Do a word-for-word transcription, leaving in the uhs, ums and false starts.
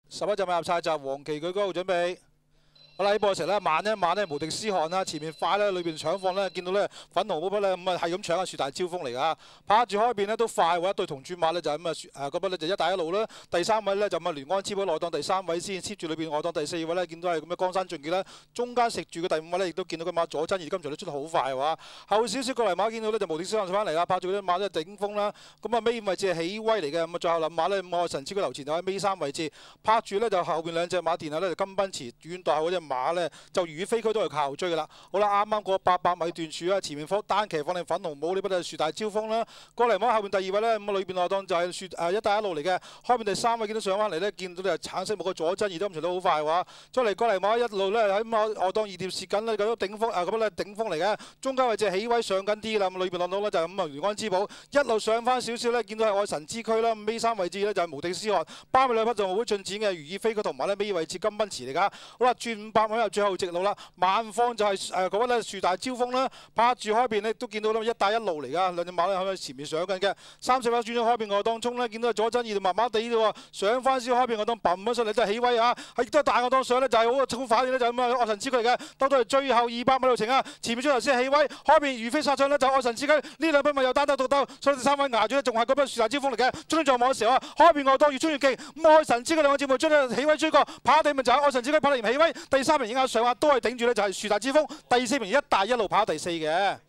十一隻馬入晒閘，黃旗舉高準備。好啦，呢波嘅時候咧，慢一慢咧，無敵獅漢啦，前面快咧，裏邊搶放咧，見到咧粉紅嗰筆咧，咁啊係咁搶啊，樹大招風嚟㗎，拍住開邊咧都快喎，一對同轉馬咧就咁啊，誒嗰筆咧就一帶一路啦，第三位咧就咁啊聯安超寶內檔第三位先，貼住裏邊外檔第四位咧，見到係咁嘅江山俊傑啦，中間食住嘅第五位咧，亦都見到個馬左真而今場都出得好快喎，後少少過嚟馬見到咧就無敵獅漢翻嚟啦，拍住啲馬咧頂風啦，咁啊尾五位置係起威嚟嘅，咁啊最後臨馬咧愛神之居留前就喺尾三位置，拍住咧就後邊兩隻馬電下咧就金奔馳遠代後嗰隻馬咧就。如意飛區都係靠後追㗎啦，好啦，啱啱過八百米段處啊，前面放單騎放定粉紅帽呢筆就樹大招風啦，過嚟望後邊第二位咧，咁啊裏邊內檔就係樹誒一帶一路嚟嘅，開邊第三位見到上翻嚟咧，見到就橙色木嘅左真而都咁長得好快喎，再嚟過嚟望一路咧喺咁外檔二碟蝕緊咧，咁頂風啊咁咧頂風嚟嘅，中間位置起位上緊啲啦，咁裏邊內檔咧就係咁啊聯安之寶一路上翻少少咧，見到係愛神之區啦，尾三位置咧就係無敵獅漢，包尾兩匹就好進展嘅如意飛區同埋咧尾位置金奔馳嚟㗎，好啦轉五百米入最後直路啦。萬方就係誒嗰位咧樹大招風啦，拍住開邊咧都見到啦，一帶一路嚟㗎，兩隻馬咧喺前面上緊嘅，三四馬轉咗開邊外當中咧，見到左真二麻麻地啫喎，上翻少開邊外當嘭咗上嚟都係起威啊，係亦都係大外當上咧就係好個反應咧就咁啊愛神之區嚟嘅，到到嚟最後二百米路程啊，前面最頭先起威，開邊如飛殺上咧就愛神之區，呢兩匹馬又單打獨鬥，所以第三位牙住咧仲係嗰匹樹大招風嚟嘅，中間撞網嘅時候啊，開邊外當越衝越勁，咁愛神之區兩個節目將咧起威追過，跑地咪就係愛神之區跑嚟起威，第三名影下上啊都係頂住咧就係樹大招風，第四名一帶一路跑第四嘅。